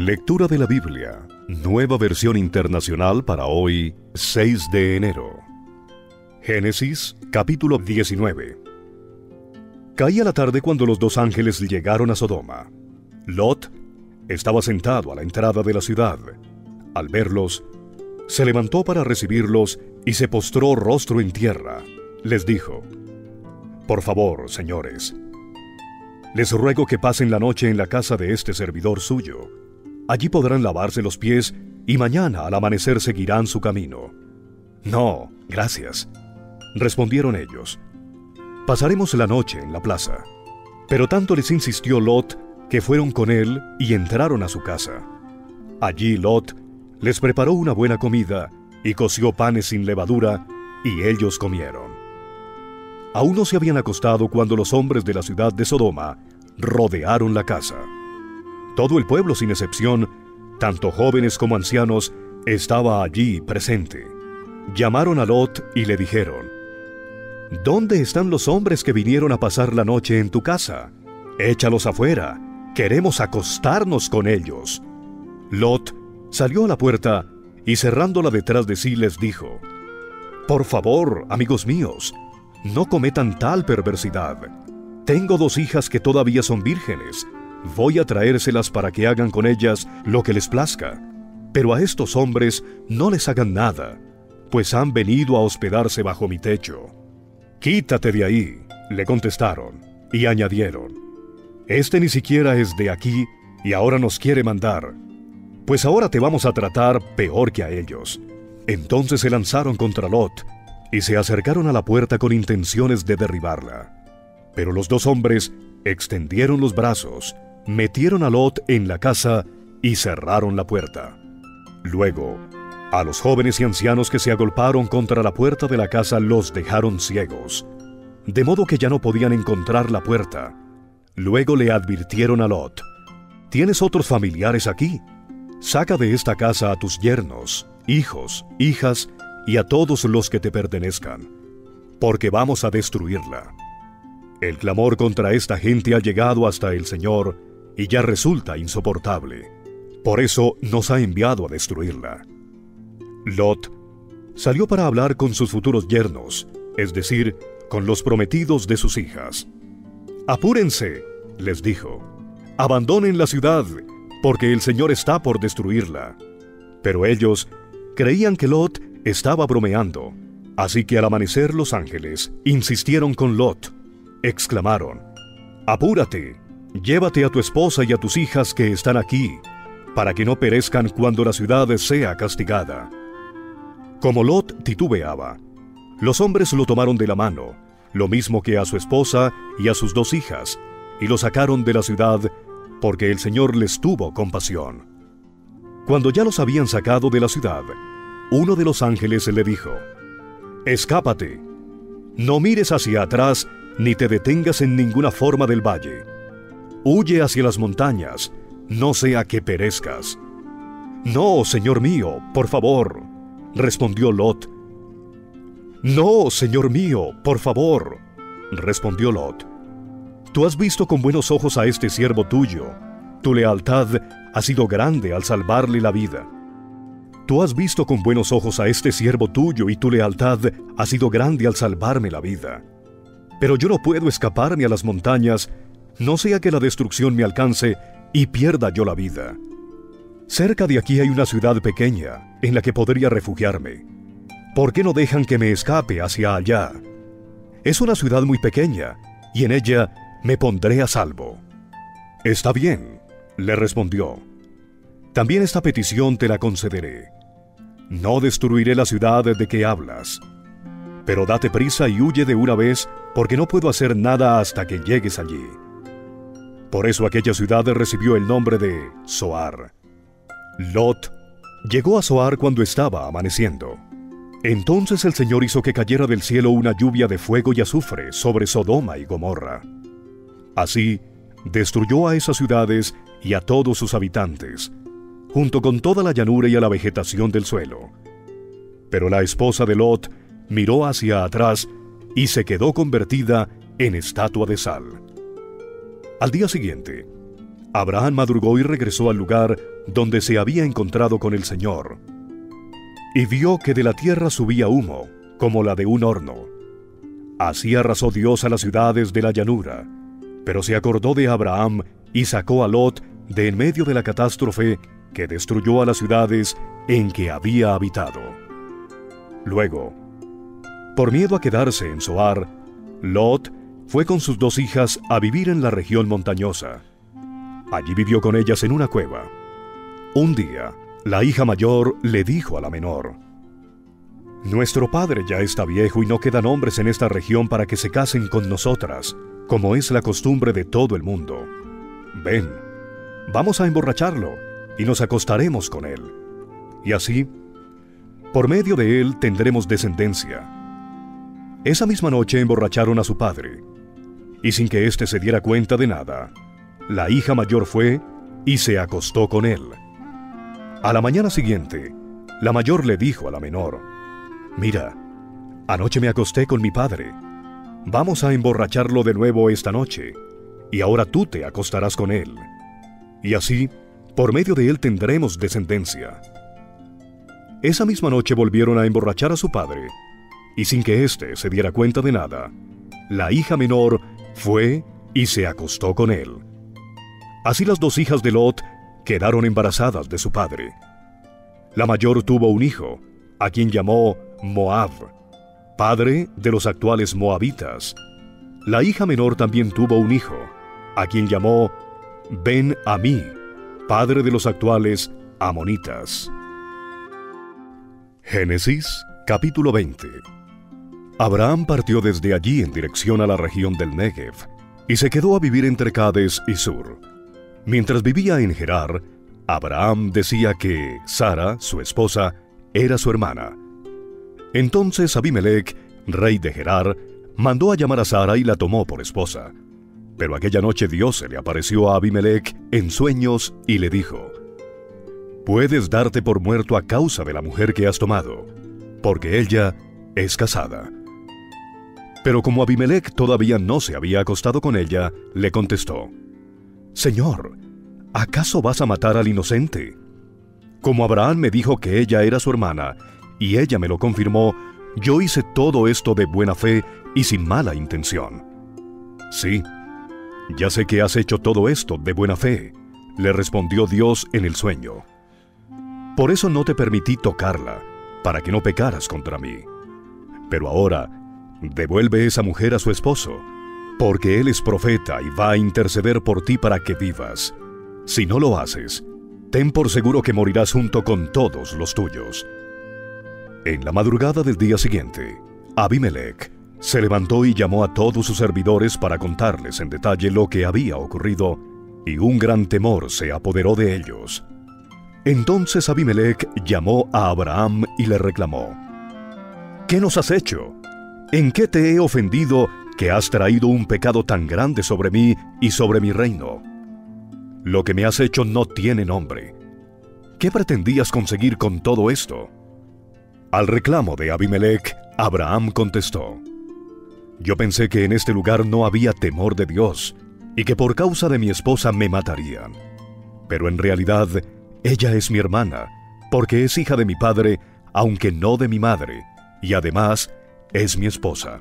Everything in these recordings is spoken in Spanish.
Lectura de la Biblia, nueva versión internacional para hoy, 6 de enero. Génesis, capítulo 19. Caía la tarde cuando los dos ángeles llegaron a Sodoma. Lot estaba sentado a la entrada de la ciudad. Al verlos, se levantó para recibirlos y se postró rostro en tierra. Les dijo: «Por favor, señores, les ruego que pasen la noche en la casa de este servidor suyo. Allí podrán lavarse los pies y mañana al amanecer seguirán su camino». «No, gracias», respondieron ellos. «Pasaremos la noche en la plaza». Pero tanto les insistió Lot que fueron con él y entraron a su casa. Allí Lot les preparó una buena comida y coció panes sin levadura, y ellos comieron. Aún no se habían acostado cuando los hombres de la ciudad de Sodoma rodearon la casa. Todo el pueblo, sin excepción, tanto jóvenes como ancianos, estaba allí presente. Llamaron a Lot y le dijeron: «¿Dónde están los hombres que vinieron a pasar la noche en tu casa? Échalos afuera, queremos acostarnos con ellos». Lot salió a la puerta y cerrándola detrás de sí les dijo: «Por favor, amigos míos, no cometan tal perversidad. Tengo 2 hijas que todavía son vírgenes. Voy a traérselas para que hagan con ellas lo que les plazca. Pero a estos hombres no les hagan nada, pues han venido a hospedarse bajo mi techo». «Quítate de ahí», le contestaron, y añadieron: «Este ni siquiera es de aquí y ahora nos quiere mandar. Pues ahora te vamos a tratar peor que a ellos». Entonces se lanzaron contra Lot y se acercaron a la puerta con intenciones de derribarla. Pero los 2 hombres extendieron los brazos, metieron a Lot en la casa y cerraron la puerta. Luego, a los jóvenes y ancianos que se agolparon contra la puerta de la casa los dejaron ciegos, de modo que ya no podían encontrar la puerta. Luego le advirtieron a Lot: «¿Tienes otros familiares aquí? Saca de esta casa a tus yernos, hijos, hijas y a todos los que te pertenezcan, porque vamos a destruirla». El clamor contra esta gente ha llegado hasta el Señor y ya resulta insoportable. Por eso nos ha enviado a destruirla. Lot salió para hablar con sus futuros yernos, es decir, con los prometidos de sus hijas. «Apúrense», les dijo, «abandonen la ciudad, porque el Señor está por destruirla». Pero ellos creían que Lot estaba bromeando, así que al amanecer los ángeles insistieron con Lot. Exclamaron: «Apúrate, llévate a tu esposa y a tus hijas que están aquí, para que no perezcan cuando la ciudad sea castigada». Como Lot titubeaba, los hombres lo tomaron de la mano, lo mismo que a su esposa y a sus 2 hijas, y lo sacaron de la ciudad, porque el Señor les tuvo compasión. Cuando ya los habían sacado de la ciudad, uno de los ángeles le dijo: «Escápate, no mires hacia atrás ni te detengas en ninguna forma del valle. Huye hacia las montañas, no sea que perezcas». «No, señor mío, por favor», respondió Lot. «No, señor mío, por favor», respondió Lot. «Tú has visto con buenos ojos a este siervo tuyo. Tu lealtad ha sido grande al salvarle la vida. Tú has visto con buenos ojos a este siervo tuyo y tu lealtad ha sido grande al salvarme la vida. Pero yo no puedo escaparme a las montañas, no sea que la destrucción me alcance y pierda yo la vida. Cerca de aquí hay una ciudad pequeña en la que podría refugiarme. ¿Por qué no dejan que me escape hacia allá? Es una ciudad muy pequeña y en ella me pondré a salvo». «Está bien», le respondió. «También esta petición te la concederé. No destruiré la ciudad de que hablas. Pero date prisa y huye de una vez, porque no puedo hacer nada hasta que llegues allí». Por eso aquella ciudad recibió el nombre de Zoar. Lot llegó a Zoar cuando estaba amaneciendo. Entonces el Señor hizo que cayera del cielo una lluvia de fuego y azufre sobre Sodoma y Gomorra. Así destruyó a esas ciudades y a todos sus habitantes, junto con toda la llanura y a la vegetación del suelo. Pero la esposa de Lot miró hacia atrás y se quedó convertida en estatua de sal. Al día siguiente, Abraham madrugó y regresó al lugar donde se había encontrado con el Señor, y vio que de la tierra subía humo, como la de un horno. Así arrasó Dios a las ciudades de la llanura, pero se acordó de Abraham y sacó a Lot de en medio de la catástrofe que destruyó a las ciudades en que había habitado. Luego, por miedo a quedarse en Zoar, Lot fue con sus 2 hijas a vivir en la región montañosa. Allí vivió con ellas en una cueva. Un día, la hija mayor le dijo a la menor: «Nuestro padre ya está viejo y no quedan hombres en esta región para que se casen con nosotras, como es la costumbre de todo el mundo. Ven, vamos a emborracharlo y nos acostaremos con él. Y así, por medio de él tendremos descendencia». Esa misma noche emborracharon a su padre, y sin que éste se diera cuenta de nada, la hija mayor fue y se acostó con él. A la mañana siguiente, la mayor le dijo a la menor: «Mira, anoche me acosté con mi padre. Vamos a emborracharlo de nuevo esta noche, y ahora tú te acostarás con él. Y así, por medio de él tendremos descendencia». Esa misma noche volvieron a emborrachar a su padre, y sin que éste se diera cuenta de nada, la hija menor fue y se acostó con él. Así las 2 hijas de Lot quedaron embarazadas de su padre. La mayor tuvo un hijo, a quien llamó Moab, padre de los actuales moabitas. La hija menor también tuvo un hijo, a quien llamó Ben-Amí, padre de los actuales amonitas. Génesis, capítulo 20. Abraham partió desde allí en dirección a la región del Negev, y se quedó a vivir entre Cades y Sur. Mientras vivía en Gerar, Abraham decía que Sara, su esposa, era su hermana. Entonces Abimelech, rey de Gerar, mandó a llamar a Sara y la tomó por esposa. Pero aquella noche Dios se le apareció a Abimelech en sueños y le dijo: «Puedes darte por muerto a causa de la mujer que has tomado, porque ella es casada». Pero como Abimelech todavía no se había acostado con ella, le contestó: «Señor, ¿acaso vas a matar al inocente? Como Abraham me dijo que ella era su hermana, y ella me lo confirmó, yo hice todo esto de buena fe y sin mala intención». «Sí, ya sé que has hecho todo esto de buena fe», le respondió Dios en el sueño. «Por eso no te permití tocarla, para que no pecaras contra mí. Pero ahora, devuelve esa mujer a su esposo, porque él es profeta y va a interceder por ti para que vivas. Si no lo haces, ten por seguro que morirás junto con todos los tuyos». En la madrugada del día siguiente, Abimelech se levantó y llamó a todos sus servidores para contarles en detalle lo que había ocurrido, y un gran temor se apoderó de ellos. Entonces Abimelech llamó a Abraham y le reclamó: «¿Qué nos has hecho? ¿En qué te he ofendido que has traído un pecado tan grande sobre mí y sobre mi reino? Lo que me has hecho no tiene nombre. ¿Qué pretendías conseguir con todo esto?». Al reclamo de Abimelech, Abraham contestó: «Yo pensé que en este lugar no había temor de Dios, y que por causa de mi esposa me matarían. Pero en realidad, ella es mi hermana, porque es hija de mi padre, aunque no de mi madre, y además es mi esposa.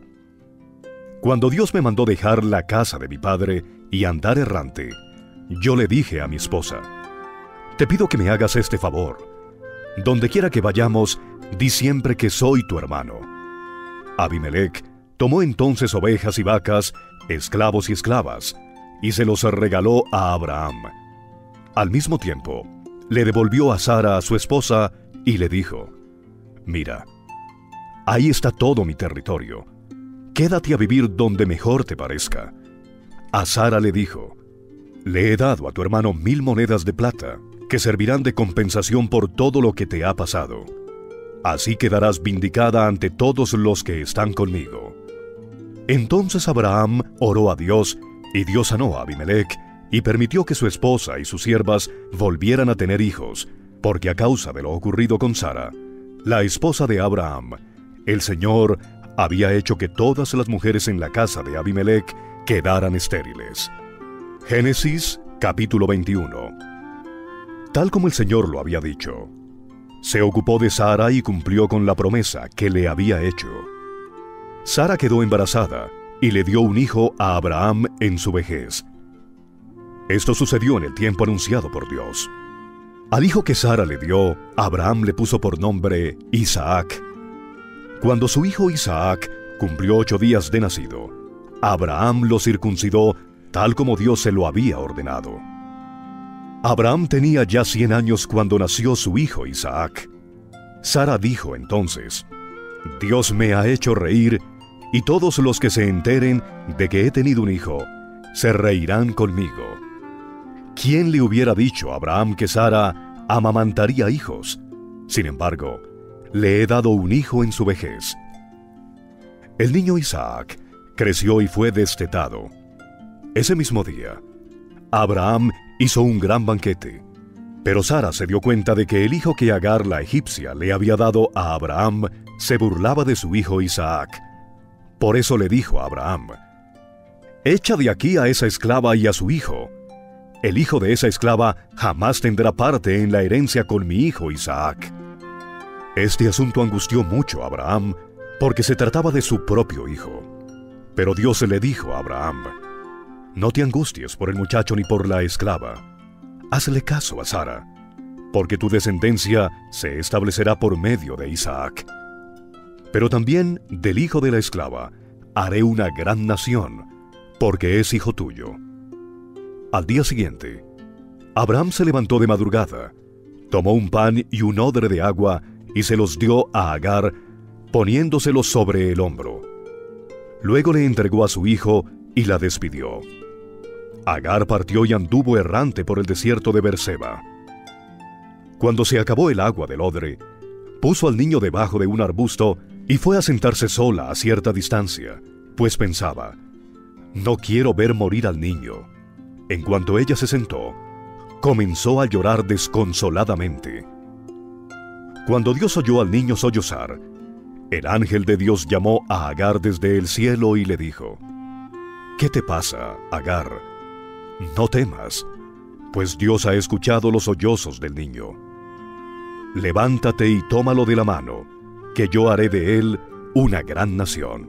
Cuando Dios me mandó dejar la casa de mi padre y andar errante, yo le dije a mi esposa: te pido que me hagas este favor. Donde quiera que vayamos, di siempre que soy tu hermano». Abimelech tomó entonces ovejas y vacas, esclavos y esclavas, y se los regaló a Abraham. Al mismo tiempo, le devolvió a Sara, su esposa, y le dijo: «Mira, ahí está todo mi territorio. Quédate a vivir donde mejor te parezca». A Sara le dijo: «Le he dado a tu hermano 1000 monedas de plata, que servirán de compensación por todo lo que te ha pasado. Así quedarás vindicada ante todos los que están conmigo». Entonces Abraham oró a Dios, y Dios sanó a Abimelech, y permitió que su esposa y sus siervas volvieran a tener hijos, porque a causa de lo ocurrido con Sara, la esposa de Abraham, el Señor había hecho que todas las mujeres en la casa de Abimelech quedaran estériles. Génesis, Capítulo 21. Tal como el Señor lo había dicho, se ocupó de Sara y cumplió con la promesa que le había hecho. Sara quedó embarazada y le dio un hijo a Abraham en su vejez. Esto sucedió en el tiempo anunciado por Dios. Al hijo que Sara le dio, Abraham le puso por nombre Isaac. Cuando su hijo Isaac cumplió 8 días de nacido, Abraham lo circuncidó tal como Dios se lo había ordenado. Abraham tenía ya 100 años cuando nació su hijo Isaac. Sara dijo entonces: Dios me ha hecho reír, y todos los que se enteren de que he tenido un hijo, se reirán conmigo. ¿Quién le hubiera dicho a Abraham que Sara amamantaría hijos? Sin embargo, le he dado un hijo en su vejez. El niño Isaac creció y fue destetado. Ese mismo día, Abraham hizo un gran banquete, pero Sara se dio cuenta de que el hijo que Agar la egipcia le había dado a Abraham se burlaba de su hijo Isaac. Por eso le dijo a Abraham: «Echa de aquí a esa esclava y a su hijo. El hijo de esa esclava jamás tendrá parte en la herencia con mi hijo Isaac». Este asunto angustió mucho a Abraham, porque se trataba de su propio hijo. Pero Dios le dijo a Abraham: «No te angusties por el muchacho ni por la esclava. Hazle caso a Sara, porque tu descendencia se establecerá por medio de Isaac. Pero también del hijo de la esclava haré una gran nación, porque es hijo tuyo». Al día siguiente, Abraham se levantó de madrugada, tomó un pan y un odre de agua y se los dio a Agar, poniéndoselos sobre el hombro. Luego le entregó a su hijo y la despidió. Agar partió y anduvo errante por el desierto de Berseba. Cuando se acabó el agua del odre, puso al niño debajo de un arbusto y fue a sentarse sola a cierta distancia, pues pensaba: «No quiero ver morir al niño». En cuanto ella se sentó, comenzó a llorar desconsoladamente. Cuando Dios oyó al niño sollozar, el ángel de Dios llamó a Agar desde el cielo y le dijo: «¿Qué te pasa, Agar? No temas, pues Dios ha escuchado los sollozos del niño. Levántate y tómalo de la mano, que yo haré de él una gran nación».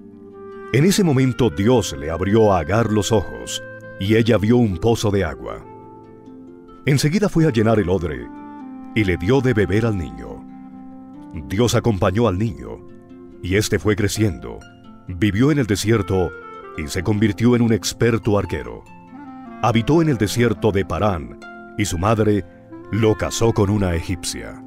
En ese momento Dios le abrió a Agar los ojos, y ella vio un pozo de agua. Enseguida fue a llenar el odre, y le dio de beber al niño. Dios acompañó al niño, y éste fue creciendo, vivió en el desierto, y se convirtió en un experto arquero. Habitó en el desierto de Parán, y su madre lo casó con una egipcia.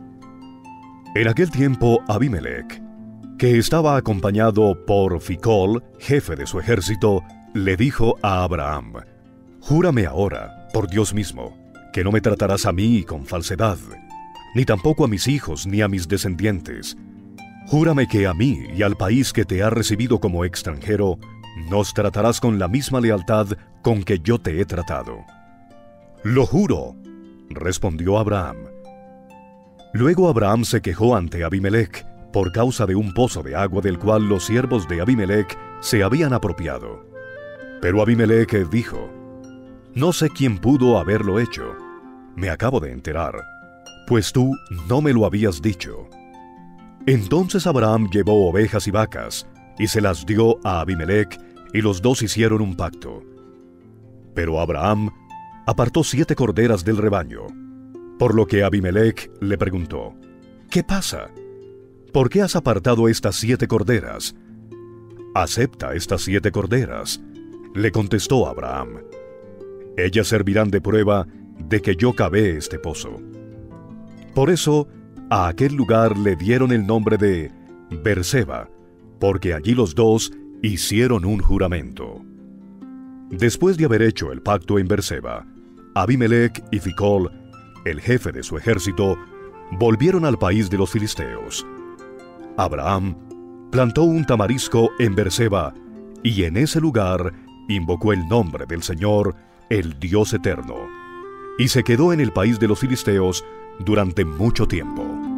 En aquel tiempo Abimelec, que estaba acompañado por Ficol, jefe de su ejército, le dijo a Abraham: «Júrame ahora, por Dios mismo, que no me tratarás a mí con falsedad, ni tampoco a mis hijos ni a mis descendientes. Júrame que a mí y al país que te ha recibido como extranjero, nos tratarás con la misma lealtad con que yo te he tratado». «Lo juro», respondió Abraham. Luego Abraham se quejó ante Abimelec por causa de un pozo de agua del cual los siervos de Abimelec se habían apropiado. Pero Abimelec dijo: «No sé quién pudo haberlo hecho. Me acabo de enterar, pues tú no me lo habías dicho». Entonces Abraham llevó ovejas y vacas, y se las dio a Abimelec, y los dos hicieron un pacto. Pero Abraham apartó 7 corderas del rebaño, por lo que Abimelec le preguntó: «¿Qué pasa? ¿Por qué has apartado estas 7 corderas?» «Acepta estas 7 corderas», le contestó Abraham. «Ellas servirán de prueba de que yo cavé este pozo». Por eso, a aquel lugar le dieron el nombre de Berseba, porque allí los dos hicieron un juramento. Después de haber hecho el pacto en Berseba, Abimelec y Ficol, el jefe de su ejército, volvieron al país de los filisteos. Abraham plantó un tamarisco en Berseba, y en ese lugar invocó el nombre del Señor, el Dios eterno, y se quedó en el país de los filisteos durante mucho tiempo.